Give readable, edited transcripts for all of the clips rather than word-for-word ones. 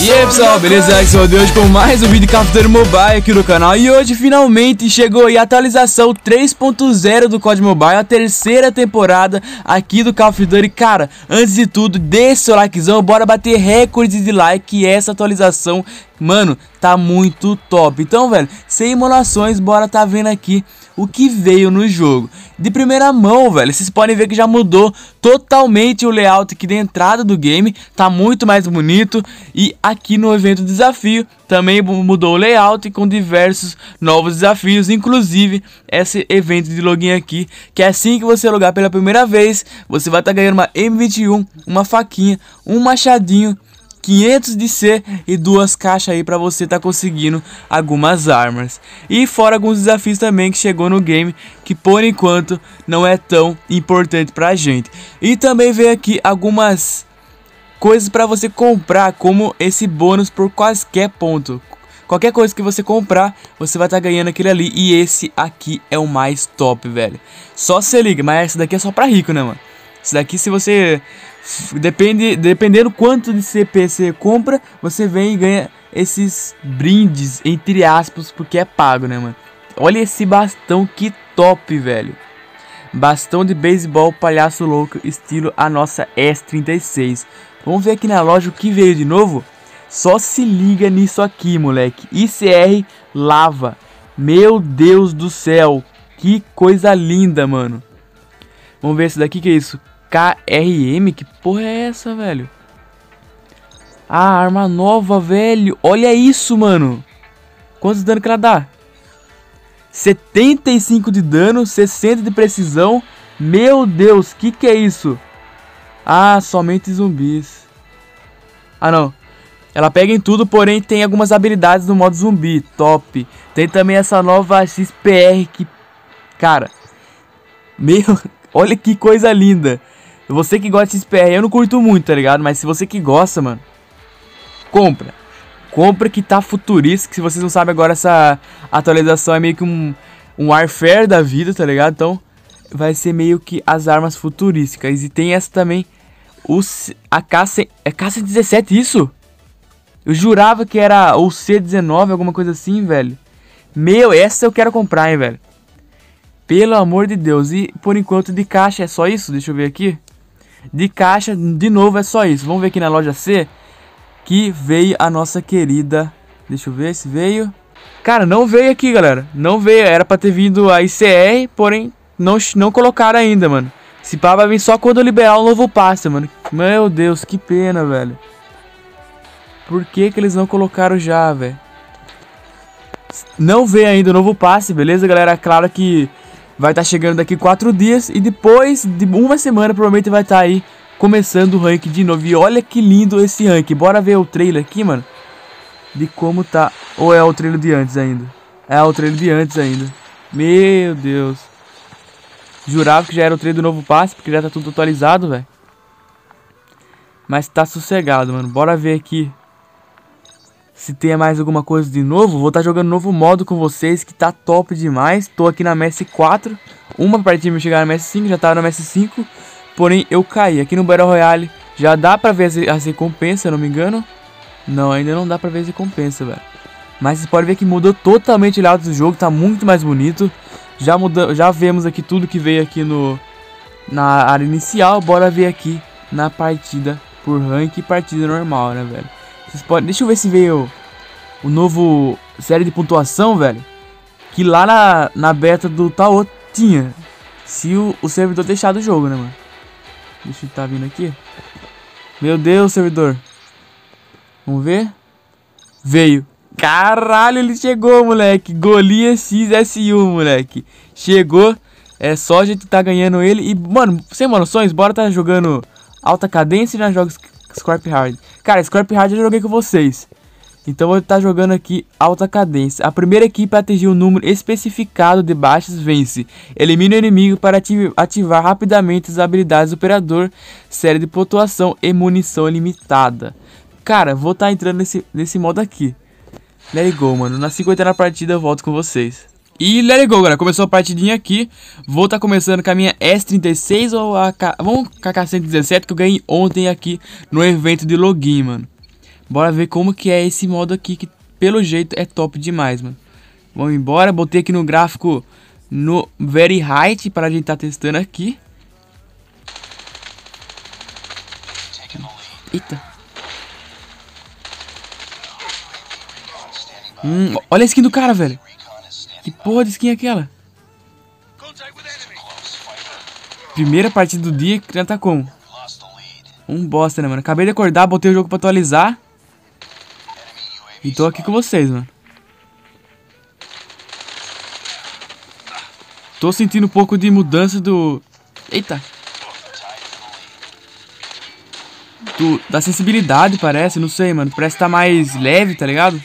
E aí pessoal, beleza? Aqui sou o hoje com mais um vídeo de Call of Duty Mobile aqui no canal. E hoje finalmente chegou aí a atualização 3.0 do COD Mobile, a terceira temporada aqui do Call of Duty. Cara, antes de tudo, deixa seu likezão, bora bater recordes de like. E essa atualização, mano, tá muito top. Então, velho, sem emulações, bora tá vendo aqui o que veio no jogo. De primeira mão, velho, vocês podem ver que já mudou totalmente o layout aqui da entrada do game. Tá muito mais bonito. E aqui no evento desafio também mudou o layout com diversos novos desafios. Inclusive esse evento de login aqui, que é assim que você logar pela primeira vez, você vai estar ganhando uma M21, uma faquinha, um machadinho, 500 de C e 2 caixas aí pra você tá conseguindo algumas armas. E fora alguns desafios também que chegou no game, que por enquanto não é tão importante pra gente. E também veio aqui algumas coisas pra você comprar, como esse bônus por quaisquer ponto. Qualquer coisa que você comprar, você vai estar ganhando aquele ali. E esse aqui é o mais top, velho. Só se liga, mas esse daqui é só pra rico, né, mano? Esse daqui, se você... dependendo quanto de CP você compra, você vem e ganha esses brindes, entre aspas, porque é pago, né, mano? Olha esse bastão, que top, velho. Bastão de beisebol palhaço louco, estilo a nossa S36. Vamos ver aqui na loja o que veio de novo. Só se liga nisso aqui, moleque. ICR lava. Meu Deus do céu. Que coisa linda, mano. Vamos ver esse daqui, que é isso? KRM? Que porra é essa, velho? Ah, arma nova, velho. Olha isso, mano. Quantos dano que ela dá? 75 de dano, 60 de precisão. Meu Deus, que é isso? Ah, somente zumbis. Ah, não. Ela pega em tudo, porém tem algumas habilidades no modo zumbi. Top. Tem também essa nova XPR que... Cara... Meu... Olha que coisa linda. Você que gosta de XPR, eu não curto muito, tá ligado? Mas se você que gosta, mano, compra. Compra que tá futurístico. Se vocês não sabem agora, essa atualização é meio que um Warfare da vida, tá ligado? Então vai ser meio que as armas futurísticas. E tem essa também, a K-117, isso? Eu jurava que era o C-19, alguma coisa assim, velho. Meu, essa eu quero comprar, hein, velho. Pelo amor de Deus. E por enquanto de caixa é só isso. Deixa eu ver aqui. De caixa, de novo, é só isso. Vamos ver aqui na loja C, que veio a nossa querida... Deixa eu ver se veio. Cara, não veio aqui, galera. Não veio. Era pra ter vindo a ICR, porém não colocaram ainda, mano. Esse pá vai vir só quando eu liberar o novo passe, mano. Meu Deus, que pena, velho. Por que que eles não colocaram já, velho? Não veio ainda o novo passe, beleza, galera? Claro que... vai estar chegando daqui 4 dias. E depois de uma semana provavelmente vai estar aí começando o rank de novo. E olha que lindo esse rank. Bora ver o trailer aqui, mano, de como tá. Ou é o trailer de antes ainda? É o trailer de antes ainda. Meu Deus. Jurava que já era o trailer do novo passe, porque já tá tudo atualizado, velho. Mas tá sossegado, mano. Bora ver aqui se tem mais alguma coisa de novo. Vou estar jogando novo modo com vocês, que tá top demais. Tô aqui na MS4. Uma partida me chegar na MS5, já tava na MS5. Porém, eu caí. Aqui no Battle Royale já dá pra ver as recompensas, se eu não me engano. Não, ainda não dá pra ver as recompensas, velho. Mas vocês podem ver que mudou totalmente o layout do jogo. Tá muito mais bonito. Já vemos aqui tudo que veio aqui na área inicial. Bora ver aqui na partida por rank e partida normal, né, velho? Vocês podem... Deixa eu ver se veio o novo série de pontuação, velho. Que lá na beta do Taô tinha. Se o servidor deixar do jogo, né, mano? Deixa eu tá vindo aqui. Meu Deus, servidor. Vamos ver. Veio. Caralho, ele chegou, moleque. Goliath XS1, moleque. Chegou. É só a gente tá ganhando ele. E, mano, sem noções, bora tá jogando alta cadência e já joga Scorp Hard. Cara, Scorp Hard eu já joguei com vocês. Então eu vou estar jogando aqui alta cadência. A primeira equipe a atingir o número especificado de baixas vence. Elimina o inimigo para ativar rapidamente as habilidades do operador, série de pontuação e munição limitada. Cara, vou estar entrando nesse modo aqui. Let it go, mano. Na 50ª partida eu volto com vocês. E let it go, galera. Começou a partidinha aqui. Vou estar começando com a minha S36 ou a Vamos com a K117 que eu ganhei ontem aqui no evento de login, mano. Bora ver como que é esse modo aqui, que pelo jeito é top demais, mano. Vamos embora, botei aqui no gráfico no Very Height para a gente tá testando aqui. Eita. Olha a skin do cara, velho. Que porra de skin é aquela? Primeira partida do dia, que tá como? Bosta, né, mano? Acabei de acordar, botei o jogo pra atualizar. E tô aqui com vocês, mano. Tô sentindo um pouco de mudança do... Eita. Da sensibilidade, parece. Não sei, mano. Parece que tá mais leve, tá ligado?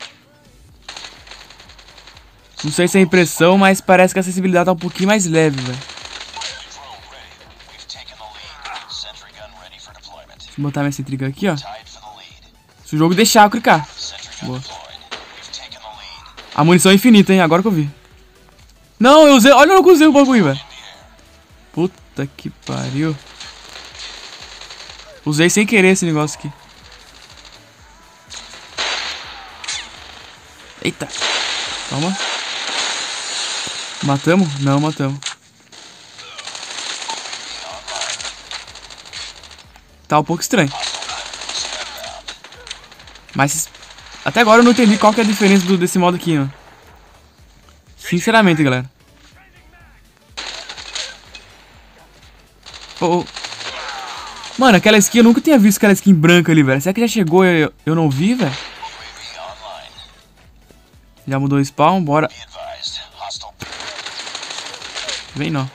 Não sei se é impressão, mas parece que a sensibilidade tá um pouquinho mais leve, velho. Deixa eu botar minha Sentry Gun aqui, ó. Se o jogo deixar eu clicar. Boa. A munição é infinita, hein? Agora que eu vi. Não, eu usei... Olha, eu não usei o bagulho, velho. Puta que pariu. Usei sem querer esse negócio aqui. Eita. Toma. Matamos? Não, matamos. Tá um pouco estranho. Mas até agora eu não entendi qual que é a diferença desse modo aqui, mano. Sinceramente, galera. Oh, oh. Mano, aquela skin, eu nunca tinha visto aquela skin branca ali, velho. Será que já chegou e eu não vi, velho? Já mudou o spawn, bora. Vem não.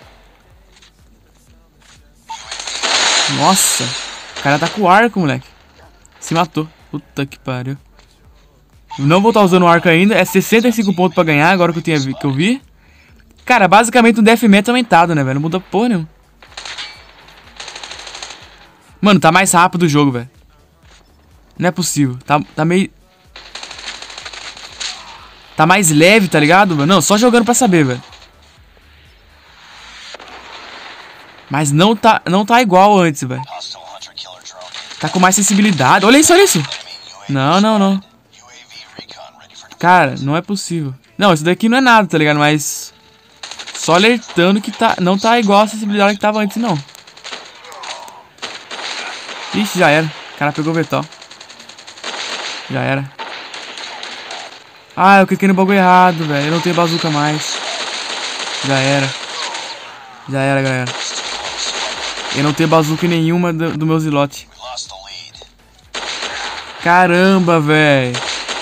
Nossa. O cara tá com o arco, moleque. Se matou. Puta que pariu. Não vou estar usando o arco ainda. É 65 pontos pra ganhar, agora que eu vi. Cara, basicamente um deathmatch aumentado, né, velho? Não muda porra nenhuma. Mano, tá mais rápido o jogo, velho. Não é possível. Tá meio... Tá mais leve, tá ligado, mano? Não, só jogando pra saber, velho. Mas não tá igual antes, velho. Tá com mais sensibilidade. Olha isso, olha isso. Não, não, não. Cara, não é possível. Não, isso daqui não é nada, tá ligado? Mas... Só alertando que não tá igual a sensibilidade que tava antes, não. Ixi, já era. O cara pegou o vetor. Já era. Ah, eu cliquei no bagulho errado, velho. Eu não tenho bazuca mais. Já era. Já era, galera. Eu não tenho bazuca nenhuma do meu slot. Caramba, velho.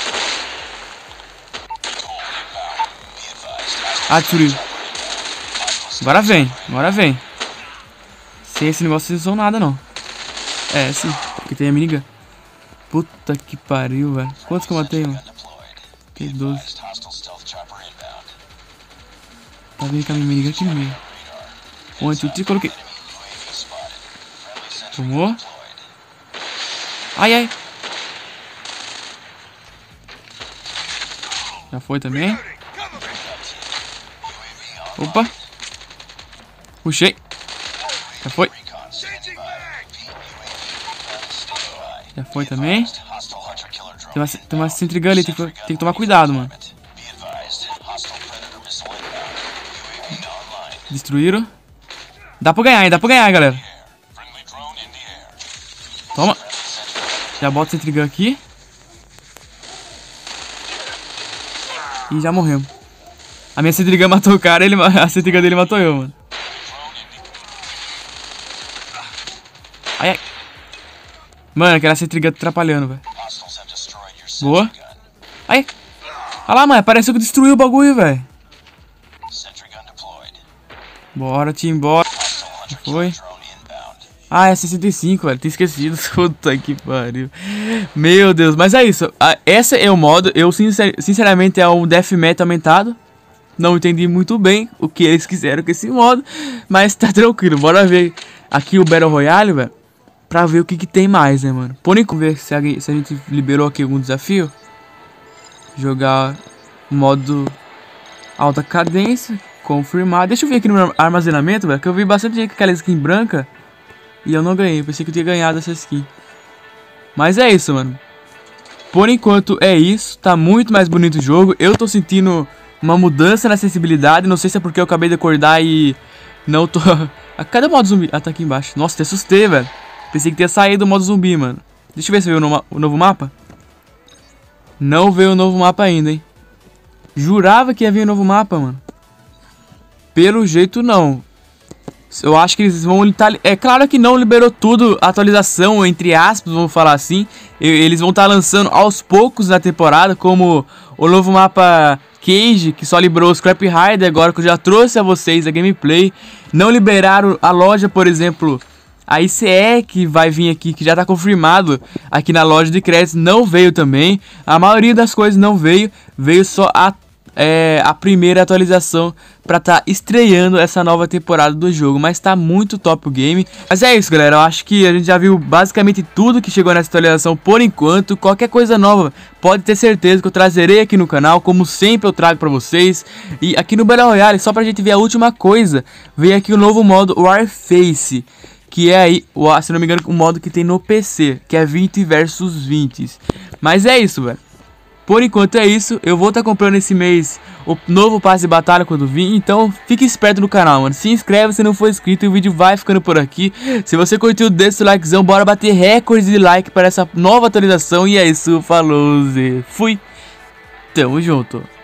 Ah, destruiu. Agora vem. Agora vem. Sem esse negócio vocês não são nada, não. É, sim. Porque tem a minigun. Puta que pariu, velho. Quantos que eu matei, mano? Tem 12. Tá vendo que a minha minigun aqui no meio. Onde eu te coloquei. Tomou. Ai, ai. Já foi também. Opa. Puxei. Já foi. Já foi também. Tem uma Sentry Gun ali, tem que tomar cuidado, mano. Destruíram. Dá pra ganhar, hein? Dá pra ganhar, galera. Toma. Já bota o Sentry Gun aqui. E já morremos. A minha Sentry Gun matou o cara, a Sentry Gun dele matou eu, mano. Ai, ai. Mano, aquela Sentry Gun tá atrapalhando, velho. Boa. Ai. Olha lá, mano. Pareceu que destruiu o bagulho, velho. Bora, time, bora. Foi. Ah, é 65, velho. Tinha esquecido. Puta que pariu. Meu Deus. Mas é isso. Esse é o modo. Eu, sinceramente, é um deathmatch aumentado. Não entendi muito bem o que eles quiseram com esse modo. Mas tá tranquilo. Bora ver aqui o Battle Royale, velho. Pra ver o que tem mais, né, mano. Por enquanto, ver se a gente liberou aqui algum desafio. Jogar o modo alta cadência. Confirmar. Deixa eu ver aqui no meu armazenamento, velho. Que eu vi bastante gente com aquela skin branca. E eu não ganhei. Pensei que eu tinha ganhado essa skin. Mas é isso, mano. Por enquanto é isso, tá muito mais bonito o jogo. Eu tô sentindo uma mudança na acessibilidade, não sei se é porque eu acabei de acordar e não tô... Cadê o modo zumbi? Ah, tá aqui embaixo. Nossa, te assustei, velho. Pensei que tinha saído do modo zumbi, mano. Deixa eu ver se veio o novo mapa. Não veio o novo mapa ainda, hein. Jurava que ia vir o novo mapa, mano. Pelo jeito, não. Eu acho que eles vão... É claro que não liberou tudo, atualização, entre aspas, vamos falar assim. Eles vão estar lançando aos poucos na temporada, como o novo mapa Cage, que só liberou o Scrap Rider, agora que eu já trouxe a vocês a gameplay. Não liberaram a loja, por exemplo, a ICE, que vai vir aqui, que já está confirmado aqui na loja de créditos, não veio também. A maioria das coisas não veio, veio só a primeira atualização para estar estreando essa nova temporada do jogo, mas tá muito top o game. Mas é isso, galera, eu acho que a gente já viu basicamente tudo que chegou nessa atualização por enquanto. Qualquer coisa nova pode ter certeza que eu trazerei aqui no canal, como sempre eu trago para vocês. E aqui no Battle Royale, só pra gente ver a última coisa, veio aqui o novo modo Warface, que é aí, se não me engano, o modo que tem no PC, que é 20 versus 20. Mas é isso, velho. Por enquanto é isso, eu vou estar comprando esse mês o novo passe de batalha quando vir, então fique esperto no canal, mano. Se inscreve se não for inscrito e o vídeo vai ficando por aqui. Se você curtiu, deixa o likezão, bora bater recorde de like para essa nova atualização. E é isso, falou, Zé, fui, tamo junto.